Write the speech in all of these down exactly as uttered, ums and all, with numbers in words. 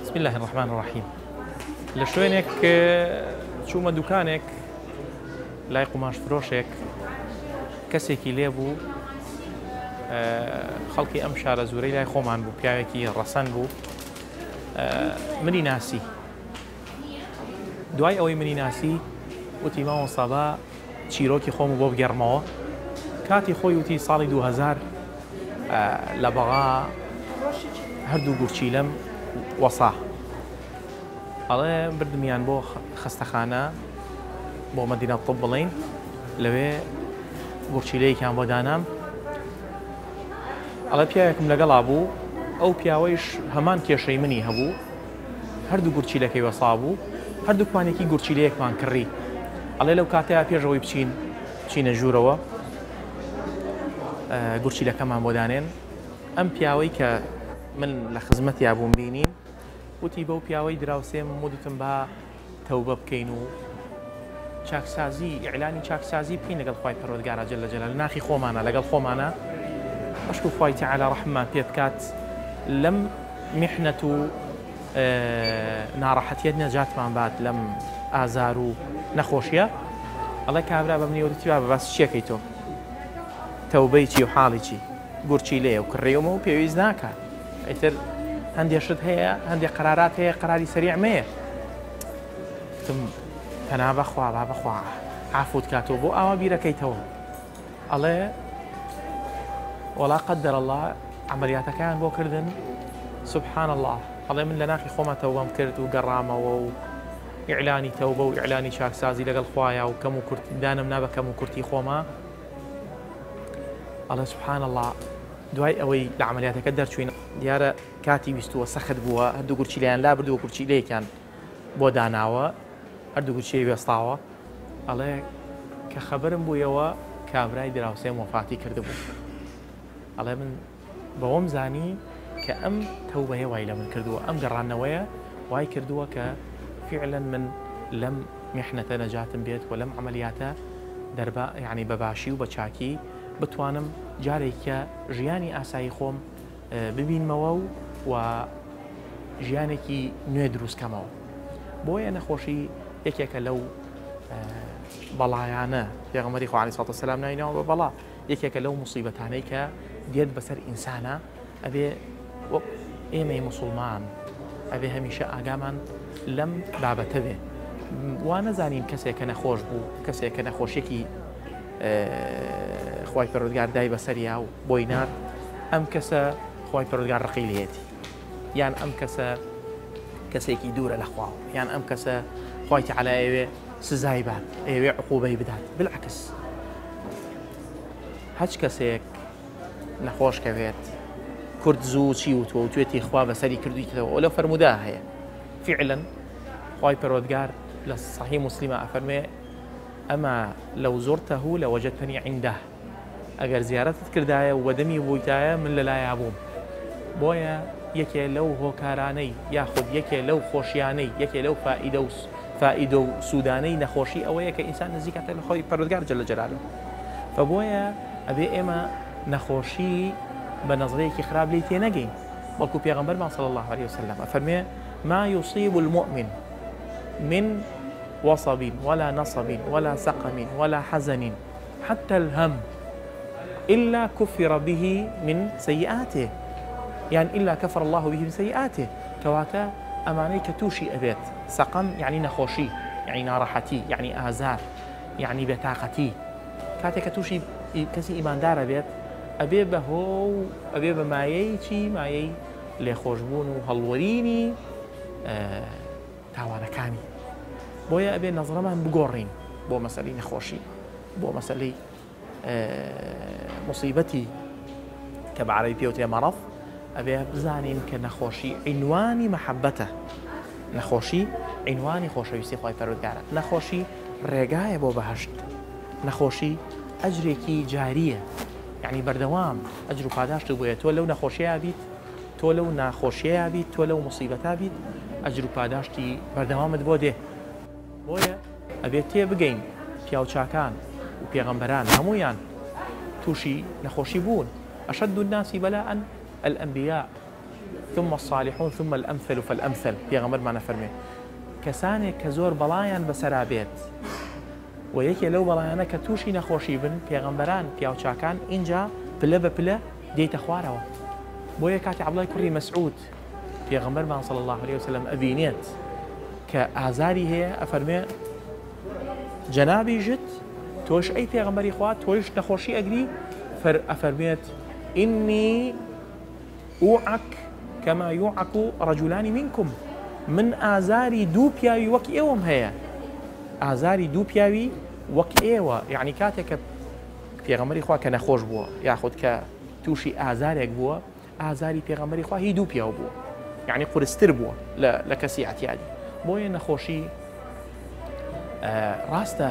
بسم الله الرحمن الرحيم. لە شوێنێک چوومە دوکانێک لای قوماش فرۆشێک کەسێکی لێبوو خەڵکی ئەم شارە زورەی لای خۆمان بوو، پیاوێکی ڕەسەن بوو، منی ناسی. دوای ئەوەی منی ناسی وتی ماوە سەبا چیرۆکی خۆم بۆ بگەڕمەوە. کاتی خۆی وتی ساڵی دوو هەزار لە بەغا هەردوو گورچی لەم وەسا ئەڵێ بردمیان بۆ خەستەخانە بۆ مەدینە طب بڵین، لەوێ گورچیلەیەکیان بۆ دانام. ئەڵێ پیاوێکم لەگەڵا بوو، ئەو پیاوەیش هەمان کێشەی منی هەبوو، هەردوو گورچیلەکەی وەسا بوو، هەردووکوانێکی گورچیلەیەکمان کڕی. ئەڵێ لەو کاتەیە پێشەوەی بچین بچینە ژوورەوە گورچیلەکەمان بۆ دانێن. ئەم پیاوەی کە من لە خزمەتیا بووم بینین، وتی بەو پیاوەی دراوسێم مودتم با تەوبە بکەین و چاکسازی ئیعلانی چاکسازی بکەین لەگەڵ خوای پەروەردگارە جەل جەلاله، ناخی خۆمانە لەگەڵ خۆمانە، بەشک و خوای تەعالا ڕەحممان پێ بکات لەم میحنەت و ناڕەحەتیەت نەجاتمان بات لەم ئازار و نەخۆشیە. ئەڵێ کابرا بە منی وتی با بەباس چیەکەی تۆ؟ تەوبەی چی و حاڵی چی؟ گورچی لێیە و کڕێومە و پێویست ناکات، ئەیتر هەندێک شت هەیە، هەندێک قەرارات هەیە، قەراری سەریع مەیە. وتم پەنا بەخوا با بەخوا عافوت کاتەوە بۆ ئاوا بیرەکەیتەوە. ئەڵێ وەڵا قەدەر الله عەمەلیاتەکەیان بۆ کردن، سوبحان الله. ئەڵێ من لە ناخی خۆمە تەوبەم کرد و گەڕامەوە و ئیعلانی تەوبە و ئیعلانی چاکسازی لەگەڵ خوایە و کەم و کورتی دانم نا بە کەم و کورتی خۆمە. ئەڵێ سوبحان الله دوای ئەوەی لە عەمەلیاتەکە دەرچوین دیارە کاتی ویستووە سەخت بووە، هەردوو گورچیلەیان لا بردووە، گورچیلەیەکیان بۆ داناوە، هەردوو گورچیلەی وێستاوە. ئەڵێ کە خەبەرم بوویەوە کابرای دراوسێم وەفاتی کردبوو. ئەڵێ من بەوەم زانی کە ئەم تەوبەیە وای لە من کردووە، ئەم گەڕانەوەیە وای کردووە کە فعلا من لەم میحنەتە نەجاتم بێت و لەم عەمەلیاتە دەربا یعنی بەباشی و بە چاکی بتوانم جارێکە ژیانی ئاسایی خۆم ببینمەوە و ژیانێکی نوێ دروستکەمەوە. بۆیە نەخۆشی یەکێکە لەو بەڵایانە پێغەمبەری خوا عەلەیهی سەڵاتو وەسەلام ناوینەوە بە بەڵا، یەکێکە لەو موسیبەتانەی کە دێت بەسەر ئینسانە. ئەبێ ئێمەی موسڵمان ئەبێ هەمیشە ئاگامان لەم بابەتە بێ، وا نەزانین کەسێکە نەخۆش بوو، کەسێکە نەخۆشیێکی خوای پەروەردگار دای بەسەریا و بۆی نار، ئەم کەسە خوای پەروەردگار ڕقی لێتی، یان ئەم کەسە کەسێکی دوورە لە خواوە، یان ئەم کەسە خوای تەعالا ئەوێ سزای بات، ئەوێ عقوبەی بدات. بالعکس هەچ کەسێک نەخۆش کەوێت کورد زوو چی وتووە و توێتی خوا بەسەری کردویتەوە، ئەو لە فەرمودا هەیە. فعلا خوای پەروەردگار لە صحیح موسلیمە ئەفەرمێ ئەما لەو زۆرتەه لەوەجەدتەنی عینده، ئەگەر زیارەتت کردایە و بەدەمی بوویتایە من لەلایە بووم. بۆیە یەکێ لەو هۆکارانەی یاخود یەکێ لەو خۆشیانەی، یەکێ لەو فائیدە و فائیدە و سوودانەی نەخۆشی ئەوەیە کە ئینسان نزیکاتە لە خۆی پەروەردگار جەل جەلاله. فبۆیە ئەبێ ئێمە نەخۆشی بە نەزرەیەکی خراپ لێی تێنەگەین، بەڵکو پێغەمبەرمان صلی الله عليه وسلم ئەفەرمێ ما يصيب المؤمن من وصب ولا نصب ولا سقم ولا حزن حتى الهم إلا كفر به من سيئاته، يعني إلا كفر الله به من سيئاته. كواتا أماني كتوشي أبيت سقم يعني نخوشي، يعني نارحتي، يعني آزار، يعني بتاقتي. كاتا كتوشي كسي إيمان دار أبيت أبي بهو أبي بمايي شي مايي لخوشبون وهالوريني آه تاوانا كامي. بۆیە ئەبێ نەزرەمان بگۆڕین بۆ مەسەلەی نەخۆشی، بۆ مەسەلەی موسیبەتی کە بە عەرەبی پێوترێ مەرەض. ئەبێ بزانین کە نەخۆشی عینوانی مەحەبەتە، نەخۆشی عینوانی خۆشەویستی خوای پەروەردگارە، نەخۆشی ڕێگایە بۆ بەهەشت، نەخۆشی ئەجرێکی جاریە، یعنی بەردەوام ئەجر و پاداشت بۆیە. تۆ لەو نەخۆشیە بیت، تۆ لەو ناخۆشیە بیت، تۆ لەو موسیبەتە بیت، ئەجر و پاداشتی بەردەوامت بۆ دێ. بۆیە ئەبێت تێ بگەین پیاوچاکان و پێغەمبەران هەمویان تووشی نەخۆشی بوون. ئەشەد الناس بەلاء الأنبياء ثم الصالحون ثم الأمثل فالأمثل پێغەمبەرمان فەرمێ کەسانێک کە زۆر بەڵایان بەسەرا بێت و یەکێ لەو بەڵایانە کە تووشی نەخۆشی بن پێغەمبەران پیاوچاکان اینجا پلە بە پلە دێتە خوارەوە بۆیە کاتی عەبدوڵای کوڕی مەسعود پێغەمبەرمان صلی الله عليه وسلم ئەبینێت کە ئازاری هەیە ئەفەرمێ جەنابی ژت تۆش ئەی پێغەمبەری خوا تۆش نەخۆشی ئەگری ئەفەرمێت ئینی ئوعەک کەما یوعەک ڕەجولانی منکم من ئازاری دوو پیاوی وەک ئێوەم هەیە ئازاری دوو پیاوی وەک ئێوە یعنی کاتێک کە پێغەمبەری خوا کە نەخۆش بووە یاخود کە تووشی ئازارێک بووە ئازاری پێغەمبەری خوا هی دوو پیاو بووە یعنی قورستر بووە لە کەسی ئەتیادی بۆیە نەخۆشی ڕاستە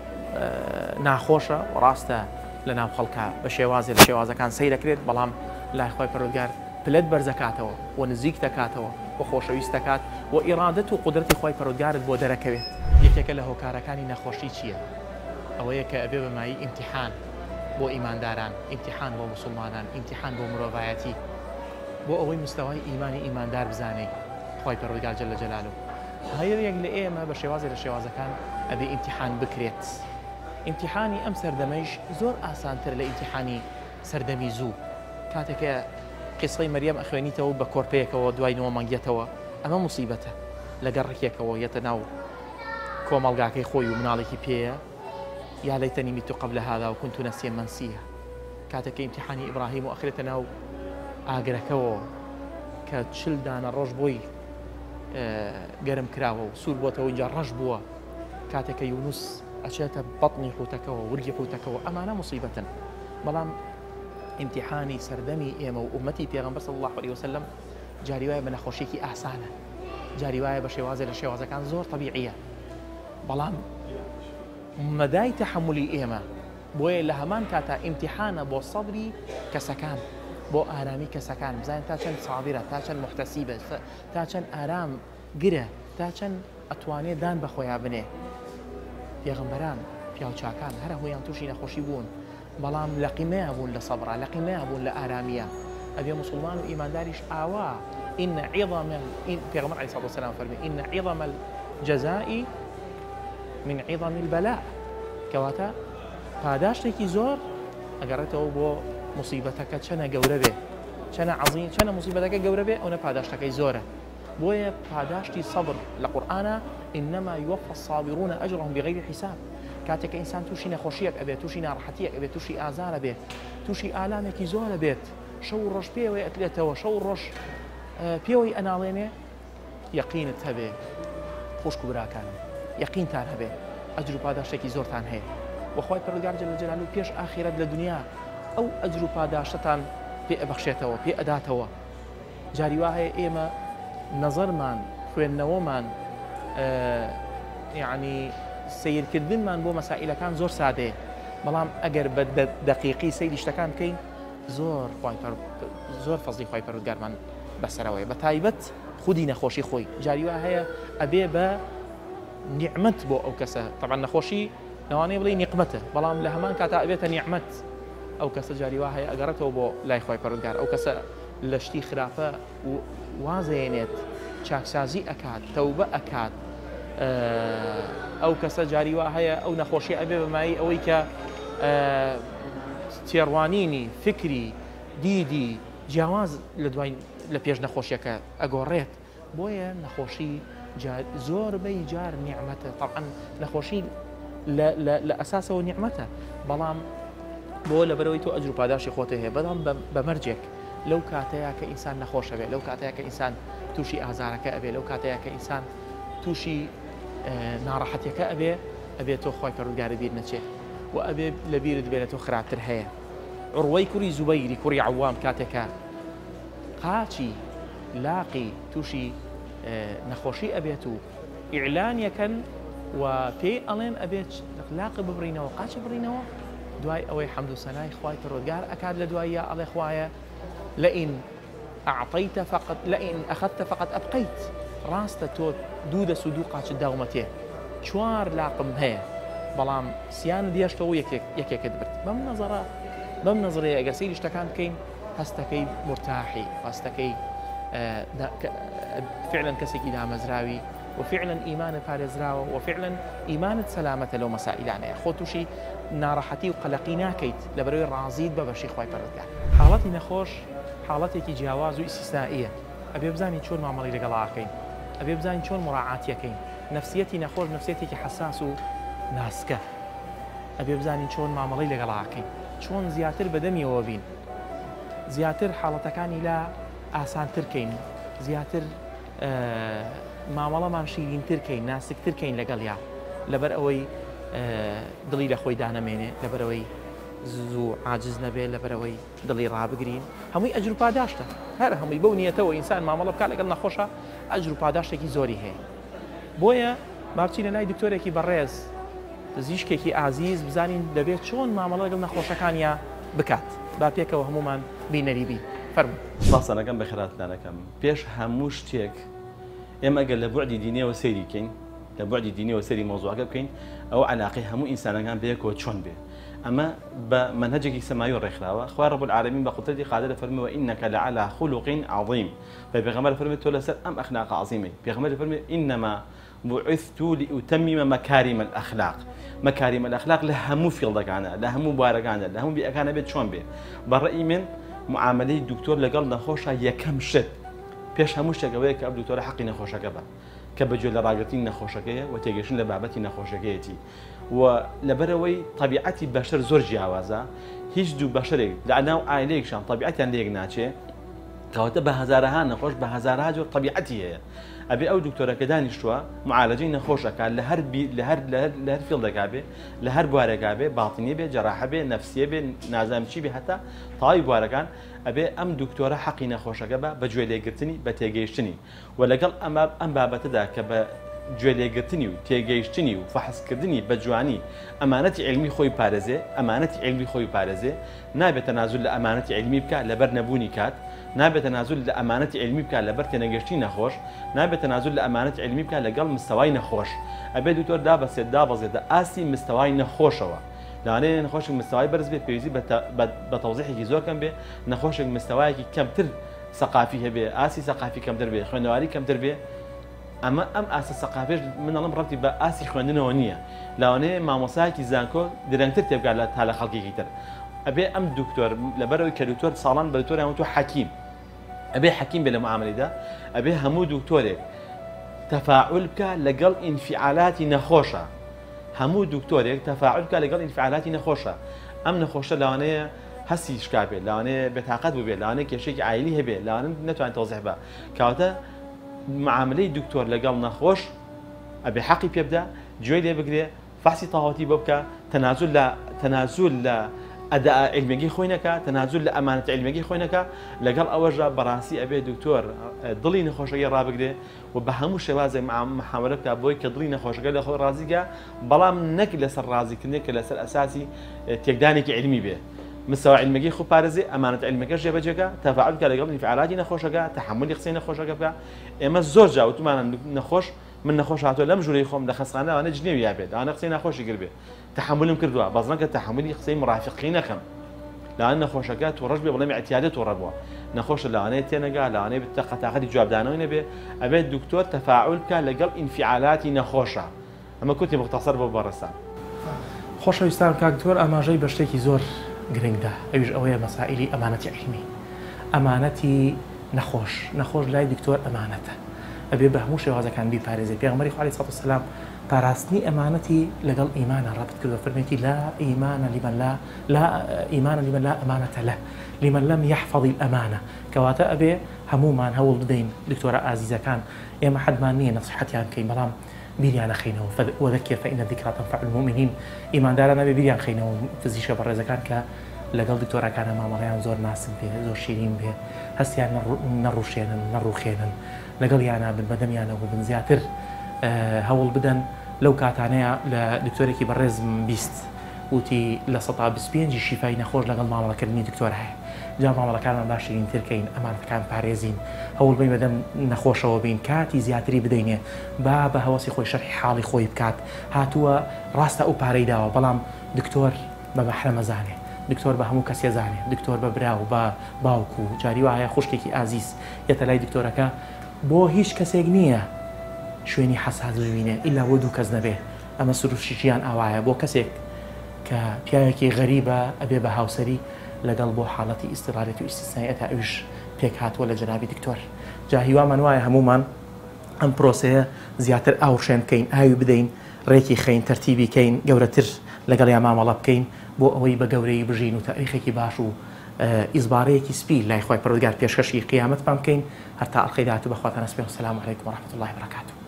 ناخۆشە و ڕاستە لە ناو خەڵکە بە شێوازێ لە شێوازەکان سەیر دەکرێت بەڵام لای خۆی پەروەردگار پلەت بەرزەکاتەوە و نزیک دەکاتەوە و خۆشەویست دەکات و ئیرادەت و قودرەتی خۆی پەروەردگارت بۆ دەرەکەوێت یەکێکە لە هۆکارەکانی نەخۆشی چییە؟ ئەوەیە کە ئەبێ بەمایی ئیمتیحان بۆ ئیمانداران ئیمتیحان بۆ مسلمانان ئیمتیحان بۆ مرۆڤایەتی بۆ ئەوەی مستەوای ئیمانی ئیماندار بزانێت خۆی پەروەردگار جەل جەلالوه هەیەک لە ئێمە بە شێوازێ لە شێوازەکان ئەبێ ئیمتیحان بکرێت ئیمتیحانی ئەم سەردەمەیش زۆر ئاسانتر لە ئیمتیحانی سەردەمی زوو کاتێکە قسەی مەریەم ئەخوێنیتەوە بە کۆرپەیەکەوە دوای نەوە مانگێتەوە ئەمە موسیبەتە لە گەڕێکێکەوە یەتە ناو کۆمەڵگاکەی خۆی و مناڵێکی پێیە یا لەیتەنی میتو قبل هذا وكنت نسيا منسيا کاتێککە ئیمتیحانی ئیبراهیم و ئەخرێتە ناو ئاگرەکەەوە کە چل دانە ڕۆژ بۆی گەرم کراوە و سوور بۆتەوە اینجا ڕەش بووە کاتێککە یونوس ئەچێتە بەطنی حوتەکەەوە ورگی حوتەکەەوە ئەمانە موسیبەتن بەڵام ئیمتیحانی سەردەمی ئێمە و ئومەتی پێغەمبەر صلی الله عليه وسلم جاری وایە بە نەخۆشیێکی ئاسانە جاری وایە بە شێوازێ لە شێوازەکان زۆر طەبیعیە بەڵام مەدای تەحملی ئێمە بۆیە لە هەمان کاتا ئیمتیحانە بۆ سەبری کەسەکان بۆ ئارامی کەسەکان بزانین تا چەند سابیرە تا چەند محتەسیبە تا چەند ئارام گرە تا چەند ئەتوانێت دان بە خۆیان بنێ پێغەمبەران پیاوچاکان هەر هۆیان تووشی نەخۆشی بوون بەڵام لە قیمەیە بوون لە سەبرا لە قیمەیە بوون لە ئارامیە ئەبێ مسلمان و ئیمانداریش ئاوا ئین عیظەم پێغەمبەر عەلەیهی سەڵاتو وەسەلام فەرمی ئین عیظەم الجەزاء من عیظەم البەلاء کەواتە پاداشتێکی زۆر ئەگەڕێتەوە بۆ مصیبەتەکە چەنە گەورە بێ چەنە عەزیم چەنە مصیبەتەکە گەورە بێ ئەوە پاداشتەکەی زۆرە بۆیە پاداشتی سەبر لە قورئانە إنما يوفى الصابرون أجرهم بغير حساب کاتێک ئینسان تووشی نەخۆشیەک ئەبێت تووشی ناڕەحەتیەک ئەبێت تووشی ئازارە بێت تووشی ئالامێکی زۆرە بێت شەو ڕۆژ پێوەی ئەتلێتەوە شەو ڕۆژ پێوەی ئەناڵێنێ یەقینت هەبێ خوشک و براکانم یەقینتان هەبێ ئەجر و پاداشتێکی زۆرتان هەیە وەخوای پەروەردگار جەل جەلالوه پێش ئاخیرەت لە دنیا ئەو ئەجر و پاداشتتان پێ ئەبەخشێتەوە پێ ئەداتەوە جاری وا هەیە ئێمە نەزەرمان خوێندنەوەمان یعنی سیرکردنمان بۆ مەسائلەکان زۆر سادەیە بەڵام ئەگەر بە دەقیقی سەیری شتەکان بکەین زۆر زۆر فەزڵی خۆی پەروەردگارمان بەسەرەوەی بە تایبەت خودی نەخۆشی خۆی جاری وا هەیە ئەبێ بە نیعمەت بۆ ئەو کەسە طبعا نەخۆشی نەوانەیە بڵێ نیقمەتە بەڵام لە هەمان کاتا ئەبێتە نیعمەت ئەو کەسە جاری وا هەیە ئەگەڕێتەوە بۆ لای خۆی پەروەردگار ئەو کەسە لە شتی خراپە وازەیەنێت چاکسازی ئەکات تەوبە ئەکات ئەو کەسە جاری وا هەیە ئەو نەخۆشی ئەبێ بەمایی ئەوەی کە تێڕوانینی فکری دیدی جیاواز لە دوای لە پێش نەخۆشیەکە ئەگۆڕێت بۆیە نەخۆشی زۆربەی جار نیعمەتە طبعا نەخۆشی لە ئەساسەوە نیعمەتە بەڵام بۆ لەبەرەوەی تۆ ئەجر و پاداشی خۆتە هەیە بەڵام بە مەرجێک لەو کاتەیە کە ئینسان نەخۆشە بێت لەو کاتەیە کە ئینسان تووشی ئازارەکە ئەبێ لەو کاتەیە کە ئینسان تووشی ناڕەحەتیەکە ئەبێ ئەبێت تۆ خۆی پەروەردگار بیر نەچێت و ئەبێ لە بیرت بێنێت تۆ خراپتر هەیە عوڕوەی کوڕی زوبەیری کوڕی عەوام کاتێکە قاچی لاقی تووشی نەخۆشی ئەبێت و ئیعلانیەکەن و پێی ئەڵێن ئەبێت لاقی ببڕینەوە قاچ بڕینەوە دوای ئەوەی حەمد و سەنای خوای پەروەردگار ئەکات لە دوایە ئەڵێ خوایە لئین ئەعطەیتە فقط لئین ئەخەدتە فقط ئەبقەیت ڕاستە تۆ دوو دەست و دوو قاچت داومەتێ چوار لاقم هەیە بەڵام سییان دیێشتەوە یەکێکت برد بەم نەزەرە بەم نەزڕەیە ئەگەر سەیری شتەکان بکەین هەستەکەی مرتاحی هەستەکەی فعلا کەسێکی دامەزراوی وفعلا ئیمانت پارێزراوە وفعلا ئیمانت سەلامەتە لەو مەسائلانەیە خۆ تووشی ناڕەحەتی و قەلەقی ناکەیت لەبەرەوەی ڕازیت بە بەشی خۆی پەروەردگار. حاڵەتی نەخۆش حاڵەتێکی جیاواز و ئیسیستائیە، ئەبێ بزانین چۆن مامەڵی لەگەڵاکەین، ئەبێ بزانین چۆن مراعاتیەکەین. نەفسیەتی نەخۆش نەفسیەتێکی حساس و ناسکە، ئەبێ بزانین چۆن مامەڵی لەگەڵاکەین، چۆن زیاتر بەدەمیەوە بین، زیاتر حاڵەتەکانی لا ئاسانترکەین، زیاتر مامەڵەمان شیرینترکەین، ناسکترکەین لەگەڵ یا لەبەر ئەوەی دڵی لە خۆی دانەمێنێ، لەبەرەوەی زوو عاجز نەبێت، لەبەرەوەی دڵی ڕابگرین. هەمووی ئەجر و پاداشتە، هەر هەمووی بەو نیەتەوە ئینسان مامەڵە بکات لەگەڵ نەخۆشە ئەجر و پاداشتێکی زۆری هەیە. بۆیە مابچینە لای دکتۆرێکی بەڕێز پزیشکێکی ئازیز بزانین دەبێت چۆن مامەڵە لەگەڵ نەخۆشەکانیان بکات. با پێکەوە هەمومان بینەریبی فەرموو. باسەنەکەم بە خێراتدانەکەم پێش هەموو شتێک ئێمە ئەگەر لە بوعدی دینیەوە سەیری بکەین، لە بوعدی دینیەوە سەیری مۆزوعەکە بکەین، ئەو عەلاقەی هەموو ئینسانەکان بەیەکەوە چۆن بێ. ئەمە بە منهجێکی سەماوی ڕێکخراوە. خوا رب العالمین بە قودرەتی قادر فەرمووە ئینەکە لەعەلا خولوق عەظیم. پێغەمبەر فەرمووی تۆ لەسەر ئەم ئەخلاق عەظیمەی. پێغەمبەر فەرمووی ئینەما بعثت لأتمم مكارم الأخلاق. مكارم الأخلاق لە هەموو فیڵدەکانە، لە هەموو بوارەکانە، لە هەموو بیئەکانە بێت چۆن بێ. بەڕێی من معاملەی دکتۆر لەگەڵ نەخۆشە یەکەم شت پێش هەموو شتێکەوەیە کە ئەم دکتۆرە حەقی نەخۆشەکە بە کە بەگوێ لە ڕاگررتنی نەخۆشەکەیە و تێگەشتن لە بابەتی نەخۆشەکەیەتی. و لەبەرەوەی طبیعەتی بەشەر زۆر جیاوازە، هیچ دوو بەشەرێک لە ناو ئایلەیەکشان طبیعەتیان لێک ناچێ، کەواتە بە هەزارەها نەخۆش بە هەزارها جۆر طبیعەتی هەیە. ئەبێ ئەو دکتۆرەکە دانیشتووە معالەجەی نەخۆشەکە لە هەر لە هەر لە هەر فیڵدەکا بێ، لە هەر بوارێکا بێ، باڵتنی بێ، جەراحە بێ، نەفسیە بێ، نازانم چی بێ، هەتا تەواوی بوارەکان ئەبێ ئەم دکتۆرە حەقی نەخۆشەکە بە بە گوێ لێگرتنی بە تێگەیشتنی و لەگەڵ ئەمە ئەم بابەتەدا کە بە گوێ لێگرتنی و تێگەیشتنی و فەحسکردنی بە جوانی ئەمانەتی علمی خۆی پارێزێ، ئەمانەتی علمی خۆی پارێزێ، نابێت تەنازول لە ئەمانەتی علمی بکات لەبەر نەبوونی کات، نابێت تەنازول لە ئەمانەتی علمی بکات لەبەر تێنەگەشتی نەخۆش، نابێت تەنازول لە ئەمانەتی علمی بکات لەگەڵ مستەوای نەخۆش. ئەبێ دکتۆر دابەسێت دابەزێتە ئاسی مستەوای نەخۆشەوە. لەوانەیە نەخۆشێک مستەوای بەرز بێت پێویستی بە تەوزیحێکی زۆر کەم بێ، نەخۆشێک مستەوایەکی کەمتر سەقافی هەبێ، ئاسی سەقافی کەمتر بێ، خوێندەواری کەمتر بێ. ئەمە ئەم ئاسە سەقافێش منەڵم ڕەتی بە ئاسی خوێندنەوە نییە. لەوانەیە مامۆسایەکی زانکۆ درەنگتر تێبگات لە تا لە خەڵکێکی تر. ئەبێ ئەم دکتۆر لەبەرەوەی کە دکتۆر ساڵان بە دکتۆریان وتۆ حەکیم، ئەبێ حەکیم بێ لە معاملەیدا، ئەبێ هەموو دکتۆرێک تەفاعول بکە لەگەڵ ئینفعالاتی نەخۆشە. هەموو دکتۆرێک تەفاعول بکە لەگەڵ ئینفعالاتی نەخۆشە. ئەم نەخۆشە لەوانەیە هەستی شکا بێت، لەوانەیە بێتاقەت بوو بێت، لەوانەیە کێشەیەکی عایلی هەبێ، لەوانە نەتوانێت تەوزیح بە. کەواتە معاملەی دکتۆر لەگەڵ نەخۆش ئەبێ حەقی پێ بدە، گوێی لێ بگرێ، فەحسی تەواوەتی بۆ بکە، تەنازول لە تەنازول لە ئەدا علمێکی خۆی نەکە، تەنازول لە ئەمانەت علمێکی خۆی نەکە. لەگەڵ ئەوەژە بەڕاستی ئەبێ دکتۆر دڵی نەخۆشەکەی ڕابگرێ و بە هەموو شێوازێک محاولە بکات بۆی کە دڵی نەخۆشەکە لە خۆی ڕازیگە، بەڵام نەک لەسەر ڕازیکردنێک کە لەسەر ئەساسی تێکدانێکی علمی بێ. مستەوا علمەکەی خۆ پارێزێ، ئەمانەت علمەکەش جێبەجێکە، تەفاعول بکات لەگەڵ ئینفعالاتی نەخۆشەکە، تەحملی قسەی نەخۆشەکە بکات. ئێمە زۆر جا وتمانە نەخۆش من نەخۆش هاتۆ لەم ژوورەی خۆم لە خەستخانە ئەوانە جنێوی یابێت، ئەوانە قسەی نەخۆشی گر بێ، تەحملم کردووە، بەڵام کە تەحملی قسەی مرافقی نەکەم. لەوانە نەخۆشەکە تووڕەش بێ بڵێم ئەتیادێت تووڕە بووە، نەخۆشە لەوانەیە تێنەگا، لەوانەیە قەتاقەتی جوابدانەوەی نەبێ. ئەبێت دکتۆر تەفاعول بکات لەگەڵ ئینفعالاتی نەخۆشە. ئەمە کوتی مختصر بۆ بەڕێستان. خۆشەویستان کاک دکتۆر ئاماژەی بە شتێکی زۆر گرنگدا، ئەویش ئەوەیە مەسائیلی ئەمانەتی علمی، ئەمانەتی نەخۆش. نەخۆش لای دکتۆر ئەمانەتە، ئەبێ بە هەموو شێوازەکان بیپارێزێ. پێغەمبەری خوا عەلەیهی سەڵاتو وەسەلام پاراستنی ئەمانەتی لەگەڵ ئیمانە ڕابط کردووە، فەرمێتی لا ئیمانە لیمەن لا لا ئیمانە لیمەن لا ئەمانەتە لە لیمەن لەم یەحفەظ الئەمانە. کەواتە ئەبێ هەمومان هەوڵ بدەین دکتۆرە ئازیزەکان، ئێمە حەدمان نییە نەسیحەتیان بکەین، بەڵام بیریان نەخەینەوە. وەذەکر فەئین الذیکرا تەنفع المؤمنین. ئیمانداران ئەبێ بیریان خەینەوە، پزیشکە بەڕێزەکان کە لەگەڵ دکتۆرەکانە مامەڵەیان زۆر ناسک بێ، زۆر شیرین بێ، هەستیان نەڕوشێنن نەڕوخێنن، لەگەڵیانە بن بەدەمیانەوە بن، زیاتر هەوڵ بدەن. لەو کاتانەیە لە دکتۆرێکی بەڕێزم بیست وتی لە سەد و بیست و پێنج شیفای نەخۆش لەگەڵ مامەڵەکردنی دکتۆر هەیە. جا مامەڵەکانمان باش شیرینترکەین، ئەمانەتەکان پارێزین، هەوڵ بین بەدەم نەخۆشەوە بین، کاتی زیاتری بدەینێ، با بە هەوەسی خۆی شەرحی حاڵی خۆی بکات. هاتووە ڕاستە ئەو پارەی داوە، بەڵام دکتۆر بە بەحرە مەزانێ، دکتۆر بە هەموو کەس ێزانێ، دکتۆر بە برا و بە باوکو و جاری وایە خوشکێکی ئازیز یەتە لای دکتۆرەکە بۆ هیچ کەسێک نییە شوێنی حەساس ببینێ ئیلا بۆ دوو کەس نەبێ. ئەمە سروشتیان ئاوایە بۆ کەسێک کە پیاوێکی غەریبە ئەبێ بە هاوسەری لەگەڵ بۆ حاڵەتی ئیستیڕارەتی و ئیسیستانیەتە ئەوش پێک هاتووە لە جەنابی دکتۆر. جا هیوامان وایە هەمومان ئەم پرۆسەیە زیاتر ئاوڕشێن بکەین، ئاوی بدەین، ڕێکی خەین، تەرتیبی کەین، گەورەتر لەگەڵ یا مامەڵە بکەین بۆ ئەوەی بە گەورەی بژین و تاریخێکی باش و ئیزبارەیەکی سپی لای خۆی پەروەردگار پێشکەشی قیامەتمان بکەین. هەر تا ئەڵقەی داهاتوو بەخواتان ئەسپێم. سەلام عەلەیکوم وەڕەحمەتوڵڵاهی وبەرەکاتوه.